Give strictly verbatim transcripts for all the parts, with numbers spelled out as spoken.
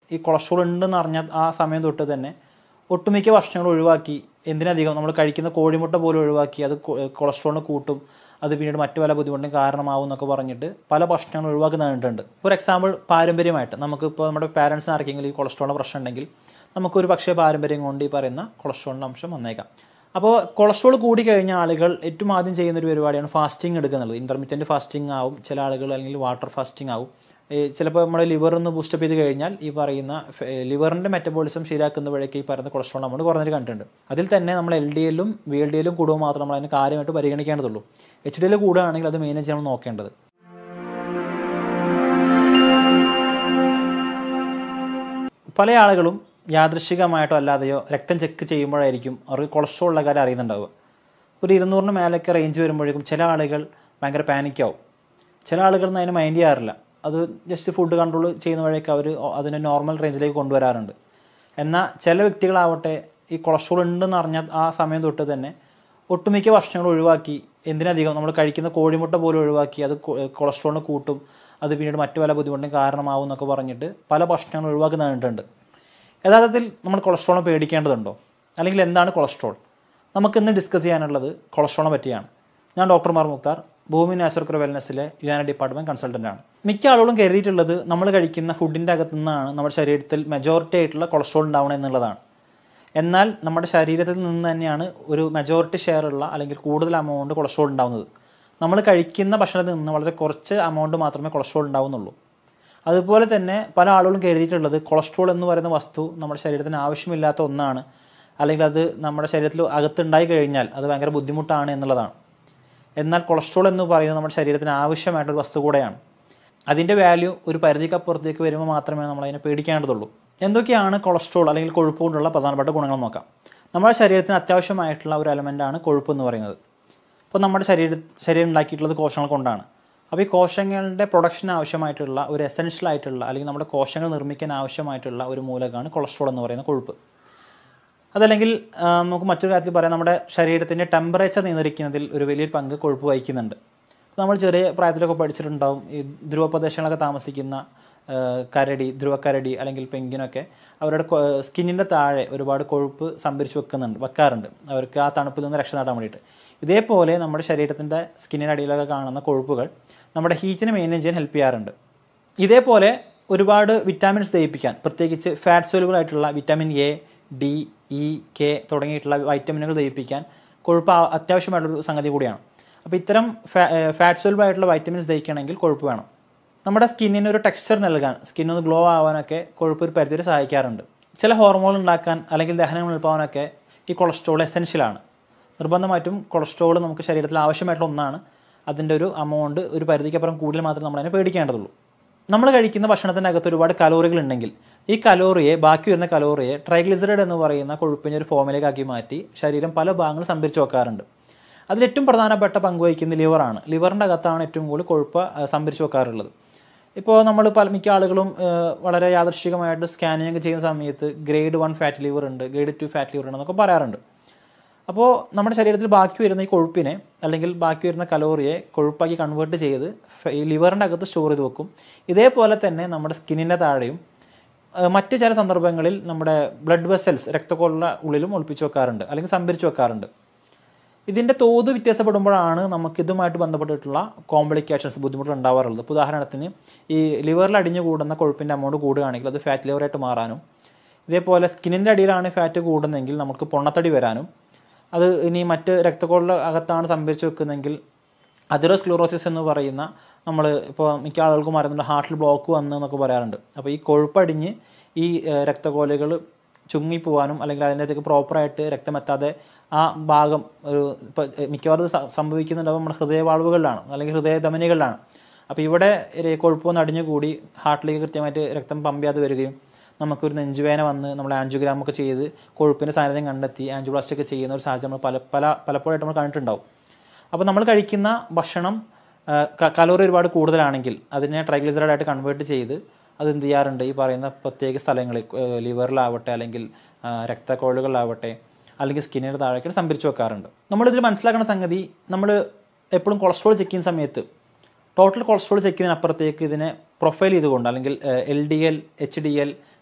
ഈ കൊളസ്ട്രോൾ ഉണ്ടെന്ന് അറിഞ്ഞ ആ സമയം തൊട്ട് തന്നെ ഒട്ടുമിക്ക ഭക്ഷണങ്ങൾ ഒഴിവാക്കി, എന്തിനധികം നമ്മൾ കഴിക്കുന്ന കോഴിമുട്ട പോലും ഒഴിവാക്കി, അത് കൊളസ്ട്രോളിന് കൂട്ടും, അത് പിന്നീട് മറ്റു പല ബുദ്ധിമുട്ടിനും കാരണമാവും എന്നൊക്കെ പറഞ്ഞിട്ട് പല ഭക്ഷണങ്ങൾ ഒഴിവാക്കി തന്നിട്ടുണ്ട്. ഫോർ എക്സാമ്പിൾ, പാരമ്പര്യമായിട്ട് നമുക്കിപ്പോൾ നമ്മുടെ പാരൻസിന് ആർക്കെങ്കിലും ഈ കൊളസ്ട്രോളിൻ്റെ പ്രശ്നം ഉണ്ടെങ്കിൽ നമുക്കൊരു പക്ഷേ പാരമ്പര്യം കൊണ്ട് ഈ പറയുന്ന കൊളസ്ട്രോളിൻ്റെ അംശം വന്നേക്കാം. അപ്പോൾ കൊളസ്ട്രോൾ കൂടി കഴിഞ്ഞ ആളുകൾ ഏറ്റവും ആദ്യം ചെയ്യുന്നൊരു പരിപാടിയാണ് ഫാസ്റ്റിംഗ് എടുക്കുന്നുള്ളത്. ഇൻ്റർമീഡിയറ്റ് ഫാസ്റ്റിംഗ് ആവും, ചില ആളുകൾ അല്ലെങ്കിൽ വാട്ടർ ഫാസ്റ്റിംഗ് ആവും. ചിലപ്പോൾ നമ്മുടെ ലിവറൊന്ന് ബൂസ്റ്റപ്പ് ചെയ്ത് കഴിഞ്ഞാൽ ഈ പറയുന്ന ലിവറിൻ്റെ മെറ്റബോളിസം ശരിയാക്കുന്ന വഴിക്ക് ഈ പറയുന്ന കൊളസ്ട്രോൾ നമ്മൾ കുറഞ്ഞൊരു കണ്ടിട്ടുണ്ട്. അതിൽ തന്നെ നമ്മൾ എൽ ഡി എല്ലും വി എൽ ഡി എല്ലും കൂടുമ്പോൾ മാത്രം നമ്മൾ അതിന് കാര്യമായിട്ട് പരിഗണിക്കേണ്ടതുള്ളൂ. എച്ച് ഡി എൽ കൂടുകയാണെങ്കിൽ അത് മെയിൻ ചെയ്യണം നോക്കേണ്ടത്. പല ആളുകളും യാദൃശ്ചികമായിട്ടോ അല്ലാതെയോ രക്തം ചെക്ക് ചെയ്യുമ്പോഴായിരിക്കും അവർക്ക് കൊളസ്ട്രോൾ ഉള്ള കാര്യം അറിയുന്നുണ്ടാവുക. ഒരു ഇരുന്നൂറിന് മേലൊക്കെ റേഞ്ച് വരുമ്പോഴേക്കും ചില ആളുകൾ ഭയങ്കര പാനിക്കാവും. ചില ആളുകളൊന്നും അതിന് മൈൻഡ് ചെയ്യാറില്ല. അത് ജസ്റ്റ് ഫുഡ് കൺട്രോൾ ചെയ്യുന്ന വഴിയൊക്കെ അവർ അതിനെ നോർമൽ റേഞ്ചിലേക്ക് കൊണ്ടുവരാറുണ്ട്. എന്നാൽ ചില വ്യക്തികളാവട്ടെ ഈ കൊളസ്ട്രോൾ ഉണ്ടെന്ന് അറിഞ്ഞ ആ സമയം തൊട്ട് തന്നെ ഒട്ടുമിക്ക ഭക്ഷണങ്ങൾ ഒഴിവാക്കി, എന്തിനധികം നമ്മൾ കഴിക്കുന്ന കോഴിമുട്ട പോലും ഒഴിവാക്കി, അത് കൊളസ്ട്രോളിന് കൂട്ടും, അത് പിന്നീട് മറ്റു പല ബുദ്ധിമുട്ടിനും കാരണമാവും എന്നൊക്കെ പറഞ്ഞിട്ട് പല ഭക്ഷണങ്ങൾ ഒഴിവാക്കി തന്നിട്ടുണ്ട്. യഥാർത്ഥത്തിൽ നമ്മൾ കൊളസ്ട്രോളിനെ പേടിക്കേണ്ടതുണ്ടോ, അല്ലെങ്കിൽ എന്താണ് കൊളസ്ട്രോൾ? നമുക്കിന്ന് ഡിസ്കസ് ചെയ്യാനുള്ളത് കൊളസ്ട്രോളിനെ പറ്റിയാണ്. ഞാൻ ഡോക്ടർ മാർ മുക്താർ, ഭൂമി നാച്ചുറൽ വെൽനെസ്സിലെ യുനാനി ഡിപ്പാർട്ട്മെൻറ്റ് കൺസൾട്ടൻ്റാണ്. മിക്ക ആളുകളും കരുതിയിട്ടുള്ളത് നമ്മൾ കഴിക്കുന്ന ഫുഡിൻ്റെ അകത്തു നിന്നാണ് നമ്മുടെ ശരീരത്തിൽ മെജോറിറ്റി ആയിട്ടുള്ള കൊളസ്ട്രോൾ ഉണ്ടാവണം എന്നുള്ളതാണ്. എന്നാൽ നമ്മുടെ ശരീരത്തിൽ നിന്ന് തന്നെയാണ് ഒരു മെജോറിറ്റി ഷെയർ ഉള്ള അല്ലെങ്കിൽ കൂടുതൽ എമൗണ്ട് കൊളസ്ട്രോൾ ഉണ്ടാവുന്നത്. നമ്മൾ കഴിക്കുന്ന ഭക്ഷണത്തിൽ നിന്ന് വളരെ കുറച്ച് എമൗണ്ട് മാത്രമേ കൊളസ്ട്രോൾ ഉണ്ടാവുന്നുള്ളൂ. അതുപോലെ തന്നെ പല ആളുകളും കരുതിയിട്ടുള്ളത് കൊളസ്ട്രോൾ എന്ന് പറയുന്ന വസ്തു നമ്മുടെ ശരീരത്തിന് ആവശ്യമില്ലാത്ത ഒന്നാണ്, അല്ലെങ്കിൽ അത് നമ്മുടെ ശരീരത്തിൽ അകത്തുണ്ടായി കഴിഞ്ഞാൽ അത് ഭയങ്കര ബുദ്ധിമുട്ടാണ് എന്നുള്ളതാണ്. എന്നാൽ കൊളസ്ട്രോൾ എന്ന് പറയുന്നത് നമ്മുടെ ശരീരത്തിന് ആവശ്യമായിട്ടൊരു വസ്തു കൂടെയാണ്. അതിൻ്റെ വാല്യൂ ഒരു പരിധിക്കപ്പുറത്തേക്ക് വരുമ്പോൾ മാത്രമേ നമ്മളതിനെ പേടിക്കേണ്ടതുള്ളൂ. എന്തൊക്കെയാണ് കൊളസ്ട്രോൾ അല്ലെങ്കിൽ കൊഴുപ്പ് കൊണ്ടുള്ള പ്രധാനപ്പെട്ട ഗുണങ്ങൾ നോക്കാം. നമ്മുടെ ശരീരത്തിന് അത്യാവശ്യമായിട്ടുള്ള ഒരു എലമെൻ്റാണ് കൊഴുപ്പ് എന്ന് പറയുന്നത്. അപ്പോൾ നമ്മുടെ ശരീര ശരീരം ഉണ്ടാക്കിയിട്ടുള്ളത് കോശങ്ങൾ കൊണ്ടാണ്. അപ്പോൾ ഈ കോശങ്ങളുടെ പ്രൊഡക്ഷൻ ആവശ്യമായിട്ടുള്ള ഒരു എസെൻഷ്യൽ ആയിട്ടുള്ള അല്ലെങ്കിൽ നമ്മുടെ കോശങ്ങൾ നിർമ്മിക്കാൻ ആവശ്യമായിട്ടുള്ള ഒരു മൂലകമാണ് കൊളസ്ട്രോൾ എന്ന് പറയുന്ന കൊഴുപ്പ്. അതല്ലെങ്കിൽ നമുക്ക് മറ്റൊരു കാര്യത്തിൽ പറയാം, നമ്മുടെ ശരീരത്തിൻ്റെ ടെമ്പറേച്ചർ നിയന്ത്രിക്കുന്നതിൽ ഒരു വലിയൊരു പങ്ക് കൊഴുപ്പ് വഹിക്കുന്നുണ്ട്. നമ്മൾ ചെറിയ പ്രായത്തിലൊക്കെ പഠിച്ചിട്ടുണ്ടാവും, ഈ ധ്രുവ പ്രദേശങ്ങളൊക്കെ താമസിക്കുന്ന കരടി, ധ്രുവക്കരടി അല്ലെങ്കിൽ പെൻഗ്വിനൊക്കെ അവരുടെ സ്കിന്നിൻ്റെ താഴെ ഒരുപാട് കൊഴുപ്പ് സംഭരിച്ച് വെക്കുന്നുണ്ട് വെക്കാറുണ്ട് അവർക്ക് ആ തണുപ്പിൽ നിന്ന് രക്ഷ നേടാൻ വേണ്ടിയിട്ട്. ഇതേപോലെ നമ്മുടെ ശരീരത്തിൻ്റെ സ്കിന്നിൻ്റെ അടിയിലൊക്കെ കാണുന്ന കൊഴുപ്പുകൾ നമ്മുടെ ഹീറ്റിനെ മെയിൻറ്റെയിൻ ചെയ്യാൻ ഹെൽപ്പ് ചെയ്യാറുണ്ട്. ഇതേപോലെ ഒരുപാട് വിറ്റാമിൻസ് ദഹിപ്പിക്കാൻ, പ്രത്യേകിച്ച് ഫാറ്റ് സോലുബിളായിട്ടുള്ള vitamin A, D, E, K തുടങ്ങിയിട്ടുള്ള വൈറ്റമിനുകൾ ദഹിപ്പിക്കാൻ കൊഴുപ്പ് അത്യാവശ്യമായിട്ടുള്ളൊരു സംഗതി കൂടിയാണ്. അപ്പോൾ ഇത്തരം ഫാ ഫാറ്റ് സോലുബിളായിട്ടുള്ള വൈറ്റമിൻസ് ദഹിക്കണമെങ്കിൽ കൊഴുപ്പ് വേണം. നമ്മുടെ സ്കിന്നിന് ഒരു ടെക്സ്ചർ നൽകാൻ, സ്കിന്നൊന്ന് ഗ്ലോ ആവാനൊക്കെ കൊഴുപ്പ് ഒരു പരിധിവരെ സഹായിക്കാറുണ്ട്. ചില ഹോർമോൺ ഉണ്ടാക്കാൻ അല്ലെങ്കിൽ ദഹനം എളുപ്പമാവാനൊക്കെ ഈ കൊളസ്ട്രോൾ എസെൻഷ്യലാണ്. നിർബന്ധമായിട്ടും കൊളസ്ട്രോൾ നമുക്ക് ശരീരത്തിൽ ആവശ്യമായിട്ടുള്ള ഒന്നാണ്. അതിൻ്റെ ഒരു എമൗണ്ട് ഒരു പരിധിക്കപ്പുറം കൂടുതൽ മാത്രമേ നമ്മളതിനെ പേടിക്കേണ്ടതുള്ളൂ. നമ്മൾ കഴിക്കുന്ന ഭക്ഷണത്തിൻ്റെ അകത്ത് ഒരുപാട് കലോറികൾ ഉണ്ടെങ്കിൽ ഈ കലോറിയെ, ബാക്കി വരുന്ന കലോറിയെ ട്രൈഗ്ലിസറൈഡ് എന്ന് പറയുന്ന കൊഴുപ്പിൻ്റെ ഒരു ഫോമിലേക്ക് ആക്കി മാറ്റി ശരീരം പല ഭാഗങ്ങൾ സംഭരിച്ച് വെക്കാറുണ്ട്. അതിലേറ്റവും പ്രധാനപ്പെട്ട പങ്ക് വഹിക്കുന്ന ലിവറാണ്. ലിവറിൻ്റെ അകത്താണ് ഏറ്റവും കൂടുതൽ കൊഴുപ്പ് സംഭരിച്ച് വെക്കാറുള്ളത്. ഇപ്പോൾ നമ്മൾ പല മിക്ക ആളുകളും വളരെ യാദൃശ്ചികമായിട്ട് സ്കാനിങ് ചെയ്യുന്ന സമയത്ത് ഗ്രേഡ് വൺ ഫാറ്റ് ലിവർ ഉണ്ട്, ഗ്രേഡ് ടു ഫാറ്റ് ലിവർ ഉണ്ടെന്നൊക്കെ പറയാറുണ്ട്. അപ്പോൾ നമ്മുടെ ശരീരത്തിൽ ബാക്കി വരുന്ന ഈ കൊഴുപ്പിനെ അല്ലെങ്കിൽ ബാക്കി വരുന്ന കലോറിയെ കൊഴുപ്പാക്കി കൺവേർട്ട് ചെയ്ത് ഈ ലിവറിൻ്റെ അകത്ത് സ്റ്റോർ ചെയ്ത് വെക്കും. ഇതേപോലെ തന്നെ നമ്മുടെ സ്കിന്നിൻ്റെ താഴെയും മറ്റ് ചില സന്ദർഭങ്ങളിൽ നമ്മുടെ ബ്ലഡ് വെസൽസ്, രക്തക്കൊള്ള ഉള്ളിലും ഒളിപ്പിച്ച് വെക്കാറുണ്ട് അല്ലെങ്കിൽ സംഭരിച്ച് വെക്കാറുണ്ട്. ഇതിൻ്റെ തോത് വ്യത്യാസപ്പെടുമ്പോഴാണ് നമുക്കിതുമായിട്ട് ബന്ധപ്പെട്ടിട്ടുള്ള കോംപ്ലിക്കേഷൻസ്, ബുദ്ധിമുട്ടുകൾ ഉണ്ടാവാറുള്ളത്. ഇപ്പോൾ ഉദാഹരണത്തിന് ഈ ലിവറിൽ അടിഞ്ഞു കൂടുന്ന കൊഴുപ്പിൻ്റെ എമൗണ്ട് കൂടുകയാണെങ്കിൽ അത് ഫാറ്റ് ലിവറായിട്ട് മാറാനും, ഇതേപോലെ സ്കിന്നിൻ്റെ അടിയിലാണ് ഫാറ്റ് കൂടുന്നതെങ്കിൽ നമുക്ക് പൊണ്ണത്തടി വരാനും, അത് ഇനി മറ്റ് രക്തക്കൊള്ള അകത്താണ് സംഭരിച്ച് വെക്കുന്നതെങ്കിൽ അതിറോസ്ക്ലീറോസിസ് എന്ന് പറയുന്ന, നമ്മൾ ഇപ്പോൾ മിക്ക ആളുകൾക്കും അറിയുന്നുണ്ട് ഹാർട്ടിൽ ബ്ലോക്ക് വന്നു എന്നൊക്കെ പറയാറുണ്ട്. അപ്പോൾ ഈ കൊഴുപ്പടിഞ്ഞ് ഈ രക്തക്കൊലകൾ ചുങ്ങിപ്പോവാനും അല്ലെങ്കിൽ അതിൻ്റെതൊക്കെ പ്രോപ്പറായിട്ട് രക്തമെത്താതെ ആ ഭാഗം ഒരു ഇപ്പോൾ മിക്കവാറും സംഭവിക്കുന്നുണ്ട് നമ്മുടെ ഹൃദയവാൾവുകളിലാണ് അല്ലെങ്കിൽ ഹൃദയധമനികളിലാണ്. അപ്പോൾ ഇവിടെ കൊഴുപ്പൊന്ന് അടിഞ്ഞു കൂടി ഹാർട്ടിലേക്ക് കൃത്യമായിട്ട് രക്തം പമ്പ് ചെയ്യാതെ വരികയും നമുക്കൊരു നെഞ്ചുവേന വന്ന് നമ്മൾ ആൻജിയോഗ്രാമൊക്കെ ചെയ്ത് കൊഴുപ്പിൻ്റെ സാന്നിധ്യം കണ്ടെത്തി ആൻജിയോപ്ലാസ്റ്റി ഒക്കെ ചെയ്യുന്ന ഒരു സാഹചര്യം നമ്മൾ പല പല പലപ്പോഴായിട്ട് നമ്മൾ കണ്ടിട്ടുണ്ടാവും. അപ്പോൾ നമ്മൾ കഴിക്കുന്ന ഭക്ഷണം കലോറി ഒരുപാട് കൂടുതലാണെങ്കിൽ അതിനെ ട്രൈഗ്ലിസറൈഡായിട്ട് കൺവേർട്ട് ചെയ്ത് അത് എന്ത് ചെയ്യാറുണ്ട്, ഈ പറയുന്ന പ്രത്യേക സ്ഥലങ്ങളിൽ ലിവറിലാവട്ടെ അല്ലെങ്കിൽ രക്തക്കൊഴലുകളിലാവട്ടെ അല്ലെങ്കിൽ സ്കിന്നിൻ്റെ താഴേക്ക് സംഭരിച്ച് വെക്കാറുണ്ട്. നമ്മളിതിൽ മനസ്സിലാക്കുന്ന സംഗതി, നമ്മൾ എപ്പോഴും കൊളസ്ട്രോൾ ചെക്ക് ചെയ്യുന്ന സമയത്ത് ടോട്ടൽ കൊളസ്ട്രോൾ ചെക്ക് ചെയ്യുന്നതിനപ്പുറത്തേക്ക് ഇതിനെ പ്രൊഫൈൽ ചെയ്തുകൊണ്ട് അല്ലെങ്കിൽ L D L, H D L,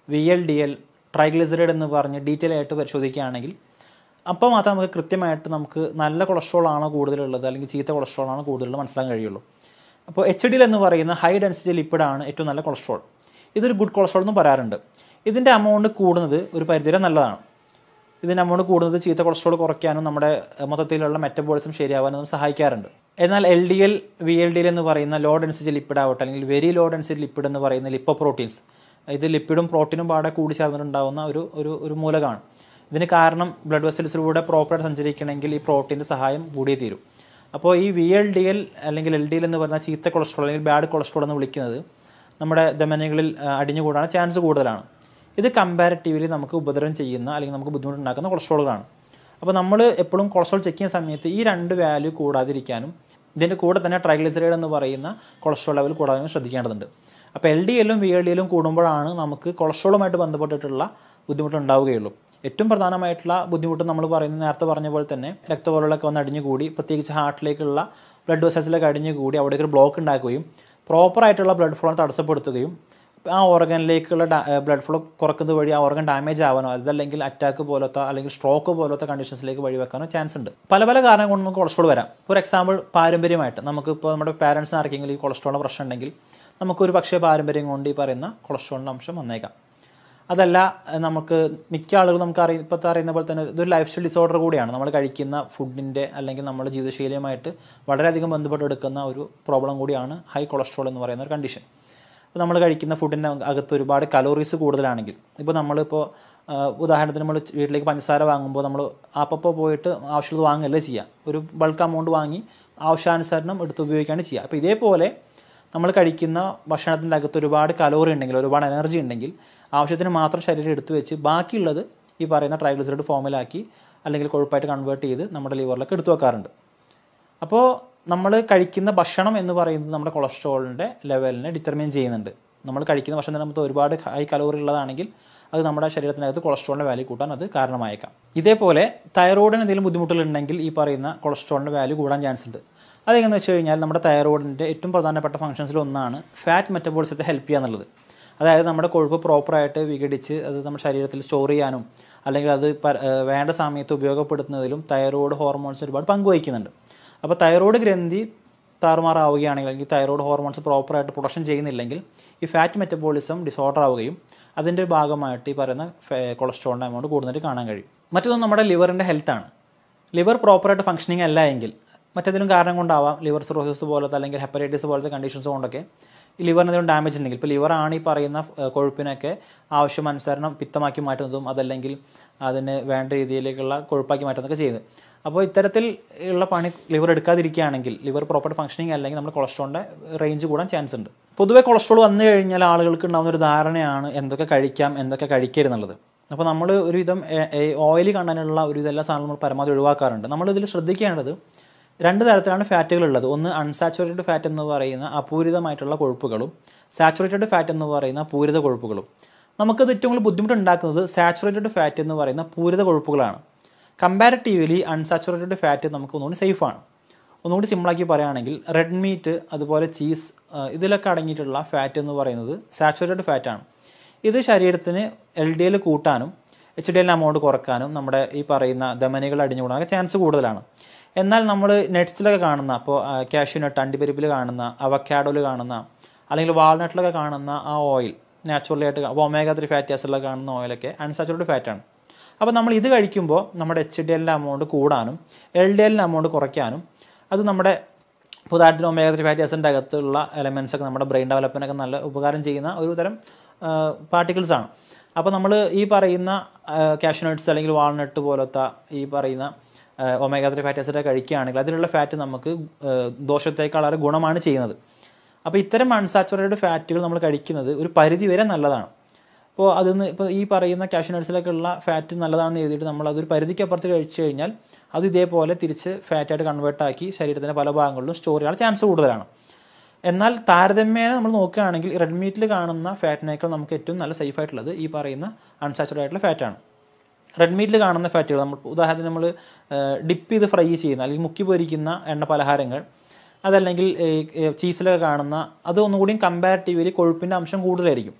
V L D L triglyceride എന്ന് പറഞ്ഞ് ഡീറ്റെയിൽ ആയിട്ട് പരിശോധിക്കുകയാണെങ്കിൽ അപ്പോൾ മാത്രമേ നമുക്ക് കൃത്യമായിട്ട് നമുക്ക് നല്ല കൊളസ്ട്രോൾ ആണോ കൂടുതലുള്ളത് അല്ലെങ്കിൽ ചീത്ത കൊളസ്ട്രോൾ ആണോ കൂടുതലുള്ളത് മനസ്സിലാക്കാൻ കഴിയുള്ളൂ. അപ്പോൾ എച്ച് ഡി എൽ എന്ന് പറയുന്ന ഹൈ ഡെൻസിറ്റി ലിപ്പിഡാണ് ഏറ്റവും നല്ല കൊളസ്ട്രോൾ. ഇതൊരു ഗുഡ് കൊളസ്ട്രോൾ എന്നും പറയാറുണ്ട്. ഇതിൻ്റെ അമൗണ്ട് കൂടുന്നത് ഒരു പരിധിവരെ നല്ലതാണ്. ഇതിൻ്റെ അമൗണ്ട് കൂടുന്നത് ചീത്ത കൊളസ്ട്രോൾ കുറയ്ക്കാനും നമ്മുടെ മൊത്തത്തിലുള്ള മെറ്റബോളിസം ശരിയാവാനും സഹായിക്കാറുണ്ട്. എന്നാൽ L D L V L D L എന്ന് പറയുന്ന ലോ ഡെൻസിറ്റി ലിപ്പിഡ് ആവട്ടെ അല്ലെങ്കിൽ വെരി ലോ ഡെൻസിറ്റി ലിപ്പിഡ് എന്ന് പറയുന്ന ലിപ്പോ പ്രോട്ടീൻസ്, ഇത് ലിപ്പിഡും പ്രോട്ടീനും പാടെ കൂടി ചേർന്നിട്ടുണ്ടാകുന്ന ഒരു ഒരു ഒരു മൂലകമാണ്. ഇതിന് കാരണം ബ്ലഡ് വെസൽസിലൂടെ പ്രോപ്പറായിട്ട് സഞ്ചരിക്കണമെങ്കിൽ ഈ പ്രോട്ടീൻ്റെ സഹായം കൂടിയേ തീരും. അപ്പോൾ ഈ വി എൽ ഡി എൽ അല്ലെങ്കിൽ എൽ ഡി എൽ എന്ന് പറയുന്ന ചീത്ത കൊളസ്ട്രോൾ അല്ലെങ്കിൽ ബാഡ് കൊളസ്ട്രോൾ എന്ന് വിളിക്കുന്നത് നമ്മുടെ ധമനികളിൽ അടിഞ്ഞുകൂടാനുള്ള ചാൻസ് കൂടുതലാണ്. ഇത് കമ്പാരിറ്റീവ്ലി നമുക്ക് ഉപദ്രവം ചെയ്യുന്ന അല്ലെങ്കിൽ നമുക്ക് ബുദ്ധിമുട്ടുണ്ടാക്കുന്ന കൊളസ്ട്രോളുകളാണ്. അപ്പോൾ നമ്മൾ എപ്പോഴും കൊളസ്ട്രോൾ ചെക്ക് ചെയ്യുന്ന സമയത്ത് ഈ രണ്ട് വാല്യൂ കൂടാതിരിക്കാനും ഇതിൻ്റെ കൂടെ തന്നെ ട്രൈഗ്ലിസറൈഡ് എന്ന് പറയുന്ന കൊളസ്ട്രോൾ ലെവൽ കൂടാനും ശ്രദ്ധിക്കേണ്ടതുണ്ട്. അപ്പോൾ എൽ ഡി എല്ലും വി എൽ ഡി എല്ലും കൂടുമ്പോഴാണ് നമുക്ക് കൊളസ്ട്രോളുമായിട്ട് ബന്ധപ്പെട്ടിട്ടുള്ള ബുദ്ധിമുട്ട് ഉണ്ടാവുകയുള്ളൂ. ഏറ്റവും പ്രധാനമായിട്ടുള്ള ബുദ്ധിമുട്ട് നമ്മൾ പറയുന്നത് നേരത്തെ പറഞ്ഞ പോലെ തന്നെ രക്തപോലുകളൊക്കെ വന്ന് അടിഞ്ഞുകൂടി പ്രത്യേകിച്ച് ഹാർട്ടിലേക്കുള്ള ബ്ലഡ് വെസൽസിലൊക്കെ അടിഞ്ഞുകൂടി അവിടേക്ക് ഒരു ബ്ലോക്ക് ഉണ്ടാക്കുകയും പ്രോപ്പറായിട്ടുള്ള ബ്ലഡ് ഫ്ലോ തടസ്സപ്പെടുത്തുകയും ആ ഓർഗനിലേക്കുള്ള ബ്ലഡ് ഫ്ലോ കുറക്കുന്നത് വഴി ആ ഓർഗൻ ഡാമേജ് ആവാനോ അതല്ലെങ്കിൽ അറ്റാക്ക് പോലത്തെ അല്ലെങ്കിൽ സ്ട്രോക്ക് പോലത്തെ കണ്ടീഷൻസിലേക്ക് വഴിവെക്കാനോ ചാൻസ് ഉണ്ട്. പല പല കാരണം കൊണ്ട് നമുക്ക് കൊളസ്ട്രോൾ വരാം. ഫോർ എക്സാമ്പിൾ പാരമ്പര്യമായിട്ട് നമുക്കിപ്പോൾ നമ്മുടെ പാരൻസിന് ആർക്കെങ്കിലും ഈ കൊളസ്ട്രോളിൻ്റെ പ്രശ്നം ഉണ്ടെങ്കിൽ നമുക്കൊരു പക്ഷേ പാരമ്പര്യം കൊണ്ട് ഈ പറയുന്ന കൊളസ്ട്രോളിൻ്റെ അംശം വന്നേക്കാം. അതല്ല നമുക്ക് മിക്ക ആളുകളും നമുക്ക് അറിയ ഇപ്പോഴത്തെ അറിയുന്ന പോലെ തന്നെ ഇതൊരു ലൈഫ് സ്റ്റൈൽ ഡിസോർഡർ കൂടിയാണ്. നമ്മൾ കഴിക്കുന്ന ഫുഡിൻ്റെ അല്ലെങ്കിൽ നമ്മുടെ ജീവിതശൈലിയുമായിട്ട് വളരെയധികം ബന്ധപ്പെട്ടെടുക്കുന്ന ഒരു പ്രോബ്ലം കൂടിയാണ് ഹൈ കൊളസ്ട്രോൾ എന്ന് പറയുന്ന ഒരു കണ്ടീഷൻ. ഇപ്പോൾ നമ്മൾ കഴിക്കുന്ന ഫുഡിൻ്റെ അകത്ത് ഒരുപാട് കലോറീസ് കൂടുതലാണെങ്കിൽ, ഇപ്പോൾ നമ്മളിപ്പോൾ ഉദാഹരണത്തിന് നമ്മൾ വീട്ടിലേക്ക് പഞ്ചസാര വാങ്ങുമ്പോൾ നമ്മൾ അപ്പോൾ പോയിട്ട് ആവശ്യമുള്ളത് വാങ്ങുകയല്ലേ ചെയ്യുക, ഒരു ബൾക്ക് എമൗണ്ട് വാങ്ങി ആവശ്യാനുസരണം എടുത്ത് ഉപയോഗിക്കുകയാണ് ചെയ്യുക. അപ്പോൾ ഇതേപോലെ നമ്മൾ കഴിക്കുന്ന ഭക്ഷണത്തിൻ്റെ അകത്ത് ഒരുപാട് കലോറി ഉണ്ടെങ്കിൽ ഒരുപാട് എനർജി ഉണ്ടെങ്കിൽ ആവശ്യത്തിന് മാത്രം ശരീരം എടുത്തു വെച്ച് ബാക്കിയുള്ളത് ഈ പറയുന്ന ട്രൈഗ്ലിസറൈഡ് ഫോമിലാക്കി അല്ലെങ്കിൽ കൊഴുപ്പായിട്ട് കൺവേർട്ട് ചെയ്ത് നമ്മുടെ ലിവറിലൊക്കെ എടുത്തു വെക്കാറുണ്ട്. അപ്പോൾ നമ്മൾ കഴിക്കുന്ന ഭക്ഷണം എന്ന് പറയുന്നത് നമ്മുടെ കൊളസ്ട്രോളിൻ്റെ ലെവലിനെ ഡിറ്റർമിൻ ചെയ്യുന്നുണ്ട്. നമ്മൾ കഴിക്കുന്ന ഭക്ഷണത്തിനകത്ത് ഒരുപാട് ഹൈ കലോറി ഉള്ളതാണെങ്കിൽ അത് നമ്മുടെ ശരീരത്തിനകത്ത് കൊളസ്ട്രോളിൻ്റെ വാല്യൂ കൂട്ടാൻ അത് കാരണമായേക്കാം. ഇതേപോലെ തൈറോയിഡിന് എന്തെങ്കിലും ബുദ്ധിമുട്ടുകളുണ്ടെങ്കിൽ ഈ പറയുന്ന കൊളസ്ട്രോളിൻ്റെ വാല്യൂ കൂടാൻ ചാൻസ് ഉണ്ട്. അതെങ്ങനെയെന്ന് വെച്ച് കഴിഞ്ഞാൽ നമ്മുടെ തൈറോയിഡിൻ്റെ ഏറ്റവും പ്രധാനപ്പെട്ട ഫംഗ്ഷൻസിൽ ഒന്നാണ് ഫാറ്റ് മെറ്റബോളിസത്തെ ഹെൽപ്പ് ചെയ്യുക എന്നുള്ളത്. അതായത് നമ്മുടെ കൊഴുപ്പ് പ്രോപ്പറായിട്ട് വിഘടിച്ച് അത് നമ്മുടെ ശരീരത്തിൽ സ്റ്റോർ ചെയ്യാനും അല്ലെങ്കിൽ അത് വേണ്ട സമയത്ത് ഉപയോഗപ്പെടുത്തുന്നതിലും തൈറോയ്ഡ് ഹോർമോൺസ് ഒരുപാട് പങ്കുവഹിക്കുന്നുണ്ട്. അപ്പോൾ തൈറോയ്ഡ് ഗ്രന്ഥി താറുമാറാവുകയാണെങ്കിൽ അല്ലെങ്കിൽ തൈറോയ്ഡ് ഹോർമോൺസ് പ്രോപ്പറായിട്ട് പ്രൊഡക്ഷൻ ചെയ്യുന്നില്ലെങ്കിൽ ഈ ഫാറ്റ് മെറ്റബോളിസം ഡിസോർഡർ ആവുകയും അതിൻ്റെ ഭാഗമായിട്ട് ഈ പറയുന്ന കൊളസ്ട്രോളിൻ്റെ എമൗണ്ട് കൂടുതലായിട്ട് കാണാൻ കഴിയും. മറ്റൊന്ന് നമ്മുടെ ലിവറിൻ്റെ ഹെൽത്താണ്. ലിവർ പ്രോപ്പറായിട്ട് ഫംഗ്ഷനിങ് അല്ല എങ്കിൽ മറ്റേതെങ്കിലും കാരണം കൊണ്ടാവാം, ലിവർ സിറോസിസ് പോലത്തെ അല്ലെങ്കിൽ ഹെപ്പറ്റൈറ്റിസ് പോലത്തെ കണ്ടീഷൻസ് കൊണ്ടൊക്കെ ഈ ലിവറിന് എന്തെങ്കിലും ഡാമേജ് ഉണ്ടെങ്കിൽ, ഇപ്പോൾ ലിവറാണ് ഈ പറയുന്ന കൊഴുപ്പിനൊക്കെ ആവശ്യമനുസരണം പിത്തമാക്കി മാറ്റുന്നതും അതല്ലെങ്കിൽ അതിന് വേണ്ട രീതിയിലേക്കുള്ള കൊഴുപ്പാക്കി മാറ്റുന്നതൊക്കെ ചെയ്യുന്നത്. അപ്പോൾ ഇത്തരത്തിൽ ഉള്ള പണി ലിവർ എടുക്കാതിരിക്കുകയാണെങ്കിൽ, ലിവർ പ്രോപ്പർ ഫംഗ്ഷനിങ് അല്ലെങ്കിൽ നമ്മുടെ കൊളസ്ട്രോളിൻ്റെ റേഞ്ച് കൂടാൻ ചാൻസ് ഉണ്ട്. പൊതുവേ കൊളസ്ട്രോൾ വന്നു കഴിഞ്ഞാൽ ആളുകൾക്ക് ഉണ്ടാകുന്ന ഒരു ധാരണയാണ് എന്തൊക്കെ കഴിക്കാം എന്തൊക്കെ കഴിക്കരുതെന്നുള്ളത്. അപ്പോൾ നമ്മൾ ഒരുവിധം ഓയിലി കാണാനുള്ള ഒരുവിധം എല്ലാ സാധനങ്ങളും നമ്മൾ പരമാവധി ഒഴിവാക്കാറുണ്ട്. നമ്മളിതിൽ ശ്രദ്ധിക്കേണ്ടത് രണ്ട് തരത്തിലാണ് ഫാറ്റുകളുള്ളത്. ഒന്ന് അൺസാച്ചുറേറ്റഡ് ഫാറ്റ് എന്ന് പറയുന്ന അപൂരിതമായിട്ടുള്ള കൊഴുപ്പുകളും സാച്ചുറേറ്റഡ് ഫാറ്റ് എന്ന് പറയുന്ന പൂരിത കൊഴുപ്പുകളും. നമുക്കത് ഏറ്റവും കൂടുതൽ ബുദ്ധിമുട്ടുണ്ടാക്കുന്നത് സാച്ചുറേറ്റഡ് ഫാറ്റ് എന്ന് പറയുന്ന പൂരിത കൊഴുപ്പുകളാണ്. കമ്പാരിറ്റീവ്ലി അൺസാച്ചുറേറ്റഡ് ഫാറ്റ് നമുക്ക് ഒന്നുകൂടി സേഫാണ്. ഒന്നുകൂടി സിമ്പിളാക്കി പറയുകയാണെങ്കിൽ റെഡ് മീറ്റ് അതുപോലെ ചീസ് ഇതിലൊക്കെ അടങ്ങിയിട്ടുള്ള ഫാറ്റ് എന്ന് പറയുന്നത് സാച്ചുറേറ്റഡ് ഫാറ്റാണ്. ഇത് ശരീരത്തിന് എൽ ഡി എൽ കൂട്ടാനും എച്ച് ഡി എൽ എമൗണ്ട് കുറക്കാനും നമ്മുടെ ഈ പറയുന്ന ധമനികൾ അടിഞ്ഞുകൂടാനൊക്കെ ചാൻസ് കൂടുതലാണ്. എന്നാൽ നമ്മൾ നെറ്റ്സിലൊക്കെ കാണുന്ന, അപ്പോൾ കാഷ്യൂ നട്ട് അണ്ടിപ്പരിപ്പിൽ കാണുന്ന, അവക്കാഡോയിൽ കാണുന്ന അല്ലെങ്കിൽ വാൾനട്ടിലൊക്കെ കാണുന്ന ആ ഓയിൽ നാച്ചുറലി ആയിട്ട് ഒമേഗ ത്രീ ഫാറ്റി ആസിഡിലൊക്കെ കാണുന്ന ഓയിലൊക്കെ അൺസാച്ചുറേറ്റഡ് ഫാറ്റാണ്. അപ്പോൾ നമ്മൾ ഇത് കഴിക്കുമ്പോൾ നമ്മുടെ എച്ച് ഡി എല്ലിൻ്റെ എമൗണ്ട് കൂടാനും എൽ ഡി എല്ലിൻ്റെ എമൗണ്ട് കുറയ്ക്കാനും അത് നമ്മുടെ ഉദാഹരണത്തിന് ഒമേഗ ത്രീ ഫാറ്റി ആസിഡിൻ്റെ അകത്തുള്ള എലമെൻറ്റ്സൊക്കെ നമ്മുടെ ബ്രെയിൻ ഡെവലപ്മെൻറ്റൊക്കെ നല്ല ഉപകാരം ചെയ്യുന്ന ഒരു തരം പാർട്ടിക്കിൾസാണ്. അപ്പോൾ നമ്മൾ ഈ പറയുന്ന കാഷ്യൂ നട്ട്സ് അല്ലെങ്കിൽ വാൾനട്ട് പോലത്തെ ഈ പറയുന്ന ഒമേഗ ത്രീ ഫാറ്റി ആസിഡ് കഴിക്കുകയാണെങ്കിൽ അതിലുള്ള ഫാറ്റ് നമുക്ക് ദോഷത്തേക്കാൾ വളരെ ഗുണമാണ് ചെയ്യുന്നത്. അപ്പോൾ ഇത്തരം അൺസാച്ചുറേറ്റഡ് ഫാറ്റുകൾ നമ്മൾ കഴിക്കുന്നത് ഒരു പരിധി വരെ നല്ലതാണ്. അപ്പോൾ അതിന്ന് ഇപ്പോൾ ഈ പറയുന്ന കാഷ്യൂ നട്ട്സിലേക്കുള്ള ഫാറ്റ് നല്ലതാണെന്ന് എഴുതിയിട്ട് നമ്മൾ അതൊരു പരിധിക്കപ്പുറത്ത് കഴിച്ചു കഴിഞ്ഞാൽ അത് ഇതേപോലെ തിരിച്ച് ഫാറ്റായിട്ട് കൺവേർട്ടാക്കി ശരീരത്തിൻ്റെ പല ഭാഗങ്ങളിലും സ്റ്റോർ ചെയ്യാൻ ചാൻസ് കൂടുതലാണ്. എന്നാൽ താരതമ്യേന നമ്മൾ നോക്കുകയാണെങ്കിൽ റെഡ് മീറ്റിൽ കാണുന്ന ഫാറ്റിനേക്കാൾ നമുക്ക് ഏറ്റവും നല്ല സേഫ് ആയിട്ടുള്ളത് ഈ പറയുന്ന അൺസാച്ചുറേറ്റഡ് ആയിട്ടുള്ള ഫാറ്റാണ്. റെഡ് മീറ്റിൽ കാണുന്ന ഫാറ്റുകൾ നമ്മൾ ഉദാഹരണത്തിന് നമ്മൾ ഡിപ്പ് ചെയ്ത് ഫ്രൈ ചെയ്യുന്ന അല്ലെങ്കിൽ മുക്കി പൊരിക്കുന്ന എണ്ണ പലഹാരങ്ങൾ അതല്ലെങ്കിൽ ചീസിലൊക്കെ കാണുന്ന അത് ഒന്നുകൂടിയും കമ്പാരിറ്റീവ്ലി കൊഴുപ്പിൻ്റെ അംശം കൂടുതലായിരിക്കും.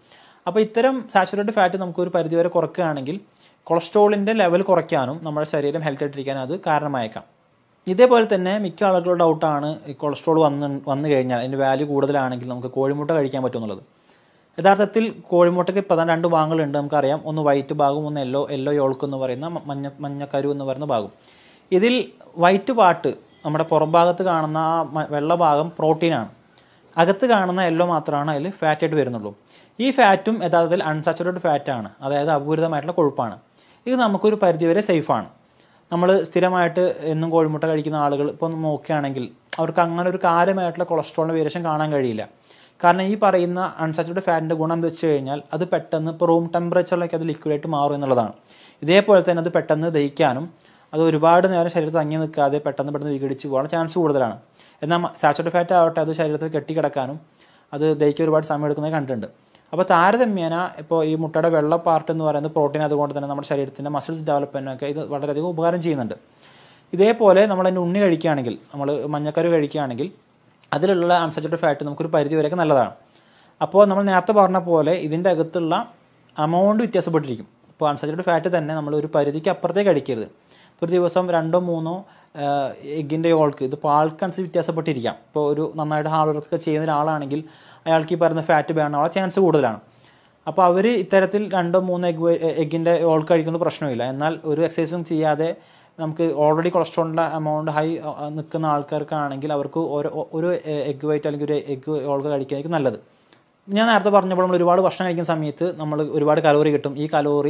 അപ്പോൾ ഇത്തരം സാച്ചുറേറ്റഡ് ഫാറ്റ് നമുക്കൊരു പരിധിവരെ കുറയ്ക്കുകയാണെങ്കിൽ കൊളസ്ട്രോളിൻ്റെ ലെവൽ കുറയ്ക്കാനും നമ്മുടെ ശരീരം ഹെൽത്തി ആയിട്ടിരിക്കാനും അത് കാരണമായേക്കാം. ഇതേപോലെ തന്നെ മിക്ക ആളുകളുടെ ഡൗട്ടാണ് ഈ കൊളസ്ട്രോൾ വന്ന് വന്നു കഴിഞ്ഞാൽ അതിൻ്റെ വാല്യൂ കൂടുതലാണെങ്കിൽ നമുക്ക് കോഴിമുട്ട കഴിക്കാൻ പറ്റുമെന്നുള്ളത്. യഥാർത്ഥത്തിൽ കോഴിമുട്ടയ്ക്ക് പ്രധാന രണ്ട് ഭാഗങ്ങളുണ്ട്, നമുക്കറിയാം. ഒന്ന് വൈറ്റ് ഭാഗം, ഒന്ന് യെല്ലോ യെല്ലോ യോൾക്ക് എന്ന് പറയുന്ന മഞ്ഞ മഞ്ഞക്കരു എന്ന് പറയുന്ന ഭാഗം. ഇതിൽ വൈറ്റ് പാർട്ട് നമ്മുടെ പുറം ഭാഗത്ത് കാണുന്ന ആ വെള്ള ഭാഗം പ്രോട്ടീനാണ്. അകത്ത് കാണുന്ന യെല്ലോ മാത്രമാണ് അതിൽ ഫാറ്റായിട്ട് വരുന്നുള്ളൂ. ഈ ഫാറ്റും യഥാർത്ഥത്തിൽ അൺസാച്ചുറേറ്റഡ് ഫാറ്റാണ്, അതായത് അപൂരിതമായിട്ടുള്ള കൊഴുപ്പാണ്. ഇത് നമുക്കൊരു പരിധിവരെ സേഫാണ്. നമ്മൾ സ്ഥിരമായിട്ട് എന്നും കോഴിമുട്ട കഴിക്കുന്ന ആളുകൾ ഇപ്പോൾ നോക്കുകയാണെങ്കിൽ അവർക്ക് അങ്ങനെ ഒരു കാര്യമായിട്ടുള്ള കൊളസ്ട്രോളിൻ്റെ വേരിയേഷൻ കാണാൻ കഴിയില്ല. കാരണം ഈ പറയുന്ന അൺസാച്ചുറേറ്റഡ് ഫാറ്റിൻ്റെ ഗുണം എന്ന് വെച്ച് കഴിഞ്ഞാൽ അത് പെട്ടെന്ന് ഇപ്പോൾ റൂം ടെമ്പറേച്ചറിലേക്ക് അത് ലിക്വിഡായിട്ട് മാറും എന്നുള്ളതാണ്. ഇതേപോലെ തന്നെ അത് പെട്ടെന്ന് ദഹിക്കാനും അത് ഒരുപാട് നേരം ശരീരത്തിൽ തങ്ങി നിൽക്കാതെ പെട്ടെന്ന് പെട്ടെന്ന് വിഘടിച്ച് പോകാൻ ചാൻസ് കൂടുതലാണ്. എന്നാൽ സാച്ചുറേറ്റഡ് ഫാറ്റ് ആവട്ടെ അത് ശരീരത്തിൽ കെട്ടിക്കിടക്കാനും അത് ദഹിക്കാൻ ഒരുപാട് സമയം എടുക്കുന്നത് കണ്ടിട്ടുണ്ട്. അപ്പോൾ താരതമ്യേന ഇപ്പോൾ ഈ മുട്ടയുടെ വെള്ള പാർട്ട് എന്ന് പറയുന്നത് പ്രോട്ടീൻ, അതുകൊണ്ട് തന്നെ നമ്മുടെ ശരീരത്തിൻ്റെ മസിൽസ് ഡെവലപ്മെൻറ്റിനൊക്കെ ഇത് വളരെയധികം ഉപകാരം ചെയ്യുന്നുണ്ട്. ഇതേപോലെ നമ്മൾ അതിൻ്റെ ഉണ്ണി കഴിക്കുകയാണെങ്കിൽ, നമ്മൾ മഞ്ഞക്കരു കഴിക്കുകയാണെങ്കിൽ അതിലുള്ള അൺസാച്ചുറേറ്റഡ് ഫാറ്റ് നമുക്കൊരു പരിധി വരെയൊക്കെ നല്ലതാണ്. അപ്പോൾ നമ്മൾ നേരത്തെ പറഞ്ഞ പോലെ ഇതിൻ്റെ അകത്തുള്ള അമൗണ്ട് വ്യത്യാസപ്പെട്ടിരിക്കും. ഇപ്പോൾ അൺസാച്ചുറേറ്റഡ് ഫാറ്റ് തന്നെ നമ്മൾ ഒരു പരിധിക്ക് അപ്പുറത്തേക്ക് കഴിക്കരുത്. ഒരു ദിവസം രണ്ടോ മൂന്നോ എഗ്ഗിൻ്റെ യോൾക്ക് ഇതിപ്പോൾ ആൾക്കനുസരിച്ച് വ്യത്യാസപ്പെട്ടിരിക്കാം. ഇപ്പോൾ ഒരു നന്നായിട്ട് ഹാർഡ് വർക്കൊക്കെ ചെയ്യുന്ന ഒരാളാണെങ്കിൽ അയാൾക്ക് ഈ പറയുന്ന ഫാറ്റ് വേണമുള്ള ചാൻസ് കൂടുതലാണ്. അപ്പോൾ അവർ ഇത്തരത്തിൽ രണ്ടോ മൂന്നോ എഗ് എഗ്ഗിൻ്റെ യോൾക്ക് കഴിക്കുന്നത് പ്രശ്നമില്ല. എന്നാൽ ഒരു എക്സസൈസും ചെയ്യാതെ നമുക്ക് ഓൾറെഡി കൊളസ്ട്രോളിൻ്റെ എമൗണ്ട് ഹൈ നിൽക്കുന്ന ആൾക്കാർക്കാണെങ്കിൽ അവർക്ക് ഓരോ ഒരു എഗ് വൈറ്റ് അല്ലെങ്കിൽ ഒരു എഗ് യോൾക്ക് കഴിക്കാനായിരിക്കും നല്ലത്. ഞാൻ നേരത്തെ പറഞ്ഞപ്പോൾ നമ്മൾ ഒരുപാട് ഭക്ഷണം കഴിക്കുന്ന സമയത്ത് നമ്മൾ ഒരുപാട് കലോറി കിട്ടും. ഈ കലോറി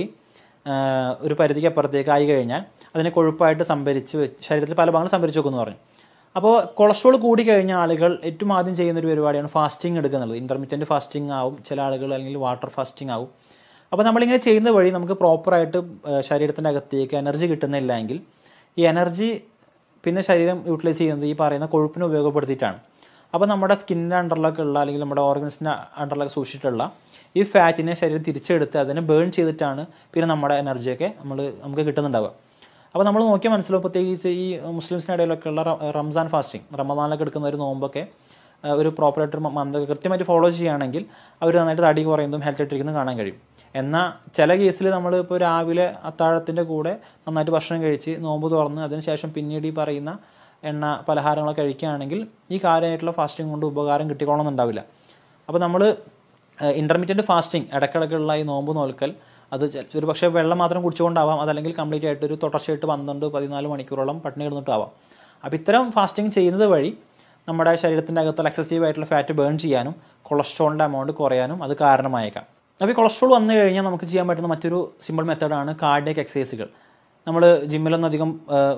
ഒരു പരിധിക്ക് അപ്പുറത്തേക്ക് ആയി കഴിഞ്ഞാൽ അതിനെ കൊഴുപ്പായിട്ട് സംഭരിച്ച് ശരീരത്തിൽ പല ഭാഗങ്ങളും സംഭരിച്ച് വെക്കുമെന്ന് പറഞ്ഞു. അപ്പോൾ കൊളസ്ട്രോൾ കൂടി കഴിഞ്ഞ ആളുകൾ ഏറ്റവും ആദ്യം ചെയ്യുന്നൊരു പരിപാടിയാണ് ഫാസ്റ്റിംഗ് എടുക്കുക എന്നുള്ളത്. ഇൻ്റർമീഡിയൻറ്റ് ഫാസ്റ്റിംഗ് ആവും, ചില ആളുകൾ അല്ലെങ്കിൽ വാട്ടർ ഫാസ്റ്റിംഗ് ആവും. അപ്പോൾ നമ്മളിങ്ങനെ ചെയ്യുന്ന വഴി നമുക്ക് പ്രോപ്പറായിട്ട് ശരീരത്തിൻ്റെ അകത്തേക്ക് എനർജി കിട്ടുന്നില്ല എങ്കിൽ ഈ എനർജി പിന്നെ ശരീരം യൂട്ടിലൈസ് ചെയ്യുന്നത് ഈ പറയുന്ന കൊഴുപ്പിനെ ഉപയോഗപ്പെടുത്തിയിട്ടാണ്. അപ്പോൾ നമ്മുടെ സ്കിന്നിൻ്റെ അണ്ടറിലൊക്കെ ഉള്ള അല്ലെങ്കിൽ നമ്മുടെ ഓർഗൻസിൻ്റെ അണ്ടറിലൊക്കെ സൂക്ഷിച്ചിട്ടുള്ള ഈ ഫാറ്റിനെ ശരീരം തിരിച്ചെടുത്ത് അതിനെ ബേൺ ചെയ്തിട്ടാണ് പിന്നെ നമ്മുടെ എനർജിയൊക്കെ നമ്മൾ നമുക്ക് കിട്ടുന്നുണ്ടാവുക. അപ്പോൾ നമ്മൾ നോക്കിയാൽ മനസ്സിലാവും, പ്രത്യേകിച്ച് ഈ മുസ്ലിംസിൻ്റെ ഇടയിലൊക്കെ ഉള്ള റംസാൻ ഫാസ്റ്റിംഗ്, റമദാനിലൊക്കെ എടുക്കുന്ന ഒരു നോമ്പൊക്കെ ഒരു പ്രോപ്പറായിട്ട് മന്തൊക്കെ കൃത്യമായിട്ട് ഫോളോ ചെയ്യുകയാണെങ്കിൽ അവർ നന്നായിട്ട് തടി കുറയുന്നതും ഹെൽത്ത് ആയിട്ടിരിക്കുന്നതും കാണാൻ കഴിയും. എന്നാൽ ചില കേസിൽ നമ്മൾ ഇപ്പോൾ രാവിലെ അത്താഴത്തിൻ്റെ കൂടെ നന്നായിട്ട് ഭക്ഷണം കഴിച്ച് നോമ്പ് തുറന്ന് അതിനുശേഷം പിന്നീട് ഈ പറയുന്ന എണ്ണ പലഹാരങ്ങളൊക്കെ കഴിക്കുകയാണെങ്കിൽ ഈ കാര്യമായിട്ടുള്ള ഫാസ്റ്റിംഗ് കൊണ്ട് ഉപകാരം കിട്ടിക്കോളണമെന്നുണ്ടാവില്ല. അപ്പോൾ നമ്മൾ ഇൻ്റർമീഡിയൻറ്റ് ഫാസ്റ്റിംഗ് ഇടയ്ക്കിടയ്ക്കുള്ള ഈ നോമ്പ് നോൽക്കൽ അത് ഒരു പക്ഷേ വെള്ളം മാത്രം കുടിച്ചുകൊണ്ടാവാം, അതല്ലെങ്കിൽ കംപ്ലീറ്റ് ആയിട്ട് ഒരു തുടർച്ചയായിട്ട് പന്ത്രണ്ട് പതിനാല് മണിക്കൂറോളം പട്ടിണി കിടന്നിട്ടാവാം. അപ്പോൾ ഇത്തരം ഫാസ്റ്റിംഗ് ചെയ്യുന്നത് വഴി നമ്മുടെ ശരീരത്തിൻ്റെ അകത്തുള്ള എക്സസീവ് ആയിട്ടുള്ള ഫാറ്റ് ബേൺ ചെയ്യാനും കൊളസ്ട്രോളിൻ്റെ എമൗണ്ട് കുറയാനും അത് കാരണമായേക്കാം. അപ്പോൾ ഈ കൊളസ്ട്രോൾ വന്നു കഴിഞ്ഞാൽ നമുക്ക് ചെയ്യാൻ പറ്റുന്ന മറ്റൊരു സിമ്പിൾ മെത്തേഡാണ് കാർഡിയക് എക്സസൈസുകൾ. നമ്മൾ ജിമ്മിലൊന്നും അധികം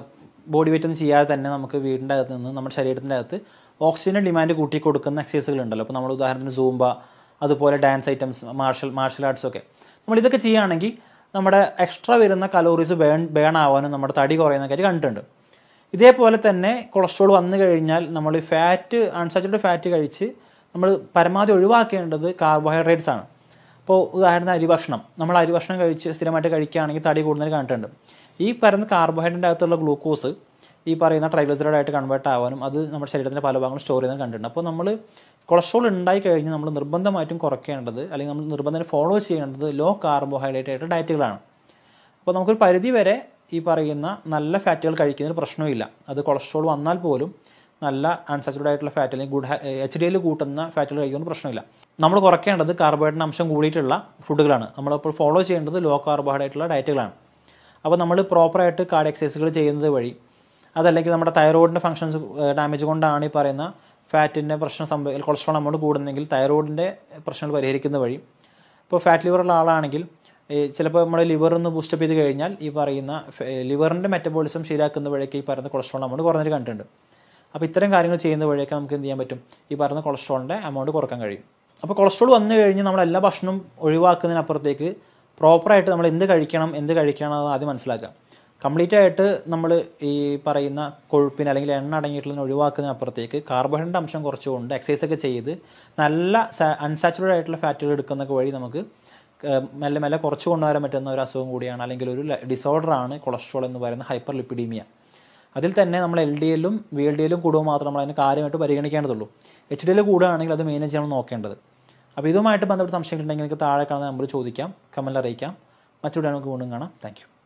ബോഡി വെയിറ്റ് ഒന്നും ചെയ്യാതെ തന്നെ നമുക്ക് വീടിൻ്റെ അകത്ത് നിന്ന് നമ്മുടെ ശരീരത്തിൻ്റെ അകത്ത് ഓക്സിജൻ്റെ ഡിമാൻഡ് കൂട്ടി കൊടുക്കുന്ന എക്സസൈസുകൾ ഉണ്ടല്ലോ. അപ്പോൾ നമ്മൾ ഉദാഹരണത്തിന് സൂംബ, അതുപോലെ ഡാൻസ് ഐറ്റംസ്, മാർഷൽ മാർഷൽ ആർട്സൊക്കെ നമ്മളിതൊക്കെ ചെയ്യുകയാണെങ്കിൽ നമ്മുടെ എക്സ്ട്രാ വരുന്ന കലോറീസ് ബേൺ ബേൺ ആവാനും നമ്മുടെ തടി കുറയുന്ന കാര്യം കണ്ടിട്ടുണ്ട്. ഇതേപോലെ തന്നെ കൊളസ്ട്രോൾ വന്നു കഴിഞ്ഞാൽ നമ്മൾ ഫാറ്റ് അൺസാച്ചുറേറ്റഡ് ഫാറ്റ് കഴിച്ച് നമ്മൾ പരമാവധി ഒഴിവാക്കേണ്ടത് കാർബോഹൈഡ്രേറ്റ്സ് ആണ്. ഇപ്പോൾ ഉദാഹരണം അരിഭക്ഷണം, നമ്മൾ അരിഭക്ഷണം കഴിച്ച് സ്ഥിരമായിട്ട് കഴിക്കുകയാണെങ്കിൽ തടി കൂടുതൽ കണ്ടിട്ടുണ്ട്. ഈ പറയുന്ന കാർബോഹൈഡ്രേറ്റിൻ്റെ അകത്തുള്ള ഗ്ലൂക്കോസ് ഈ പറയുന്ന ട്രൈഗ്ലിസറൈഡായിട്ട് കൺവേർട്ട് ആവാനും അത് നമ്മുടെ ശരീരത്തിൻ്റെ പല ഭാഗങ്ങളും സ്റ്റോർ ചെയ്യുന്നത് കണ്ടിട്ടുണ്ട്. അപ്പോൾ നമ്മൾ കൊളസ്ട്രോൾ ഉണ്ടായി കഴിഞ്ഞ് നമ്മൾ നിർബന്ധമായിട്ടും കുറയ്ക്കേണ്ടത് അല്ലെങ്കിൽ നമ്മൾ നിർബന്ധം ഫോളോ ചെയ്യേണ്ടത് ലോ കാർബോഹൈഡ്രേറ്റ് ആയിട്ട് ഡയറ്റുകളാണ്. അപ്പോൾ നമുക്കൊരു പരിധി വരെ ഈ പറയുന്ന നല്ല ഫാറ്റുകൾ കഴിക്കുന്നതിന് പ്രശ്നമില്ല. അത് കൊളസ്ട്രോൾ വന്നാൽ പോലും നല്ല അൺസാച്ചുറേറ്റഡ് ആയിട്ടുള്ള ഫാറ്റ് അല്ലെങ്കിൽ ഗുഡ് എച്ച് ഡി എൽ കൂട്ടുന്ന ഫാറ്റുകൾ കഴിക്കുന്നത് പ്രശ്നമില്ല. നമ്മൾ കുറയ്ക്കേണ്ടത് കാർബോഹൈഡ്രേറ്റിൻ്റെ അംശം കൂടിയിട്ടുള്ള ഫുഡുകളാണ്. നമ്മളിപ്പോൾ ഫോളോ ചെയ്യേണ്ടത് ലോ കാർബോഹൈഡ്രേറ്റുള്ള ഡയറ്റുകളാണ്. അപ്പോൾ നമ്മൾ പ്രോപ്പറായിട്ട് കാർഡിയോ എക്സസൈസുകൾ ചെയ്യുന്നത് വഴി, അതല്ലെങ്കിൽ നമ്മുടെ തൈറോയിഡിൻ്റെ ഫങ്ഷൻസ് ഡാമേജ് കൊണ്ടാണ് ഈ പറയുന്ന ഫാറ്റിൻ്റെ പ്രശ്നം സംഭവ കൊളസ്ട്രോൾ എമൗണ്ട് കൂടുന്നെങ്കിൽ തൈറോയിഡിൻ്റെ പ്രശ്നങ്ങൾ പരിഹരിക്കുന്ന വഴി, ഇപ്പോൾ ഫാറ്റ് ലിവറുള്ള ആളാണെങ്കിൽ ചിലപ്പോൾ നമ്മുടെ ലിവറൊന്ന് ബൂസ്റ്റപ്പ് ചെയ്ത് കഴിഞ്ഞാൽ ഈ പറയുന്ന ലിവറിൻ്റെ മെറ്റബോളിസം ശരിയാക്കുന്ന വഴിയൊക്കെ ഈ പറയുന്ന കൊളസ്ട്രോൾ എമൗണ്ട് കുറഞ്ഞിട്ട് കണ്ടിട്ടുണ്ട്. അപ്പോൾ ഇത്തരം കാര്യങ്ങൾ ചെയ്യുന്ന വഴിയൊക്കെ നമുക്ക് എന്ത് ചെയ്യാൻ പറ്റും, ഈ പറയുന്ന കൊളസ്ട്രോളിൻ്റെ എമൗണ്ട് കുറക്കാൻ കഴിയും. അപ്പോൾ കൊളസ്ട്രോൾ വന്നു കഴിഞ്ഞ് നമ്മൾ എല്ലാ ഭക്ഷണവും ഒഴിവാക്കുന്നതിനപ്പുറത്തേക്ക് പ്രോപ്പറായിട്ട് നമ്മൾ എന്ത് കഴിക്കണം എന്ത് കഴിക്കണം എന്ന് ആദ്യം മനസ്സിലാക്കുക. കംപ്ലീറ്റ് ആയിട്ട് നമ്മൾ ഈ പറയുന്ന കൊഴുപ്പിന് അല്ലെങ്കിൽ എണ്ണ അടങ്ങിയിട്ടുള്ള ഒഴിവാക്കുന്നതിനപ്പുറത്തേക്ക് കാർബോഹൈഡ്രേറ്റ് അംശം കുറച്ചുകൊണ്ട് എക്സസൈസ് ഒക്കെ ചെയ്ത് നല്ല അൺസാച്ചുറേറ്റഡ് ആയിട്ടുള്ള ഫാറ്റുകൾ എടുക്കുന്നതൊക്കെ വഴി നമുക്ക് മെല്ലെ മെല്ലെ കുറച്ച് കൊണ്ടുവരാൻ പറ്റുന്ന ഒരു അസുഖം കൂടിയാണ്, അല്ലെങ്കിൽ ഒരു ഡിസോർഡറാണ് കൊളസ്ട്രോൾ എന്ന് പറയുന്ന ഹൈപ്പർ ലിപ്പിഡീമിയ. അതിൽ തന്നെ നമ്മൾ എൽ ഡി എല്ലും വി എൽ ഡി എല്ലും കൂടുമ്പോൾ മാത്രം നമ്മൾ അതിന് കാര്യമായിട്ട് പരിഗണിക്കേണ്ടതുള്ളൂ. എച്ച് ഡി എൽ കൂടുകയാണെങ്കിൽ അത് മെയിൻ ചെയ്യാൻ നോക്കേണ്ടത്. അപ്പോൾ ഇതുമായിട്ട് ബന്ധപ്പെട്ട സംശയങ്ങളുണ്ടെങ്കിൽ നിങ്ങൾക്ക് താഴെ കാണുന്ന നമ്പർ ചോദിക്കാം, കമൻറ്റിൽ അറിയിക്കാം. മറ്റൊരു നമുക്ക് വീണ്ടും കാണാം. Thank U.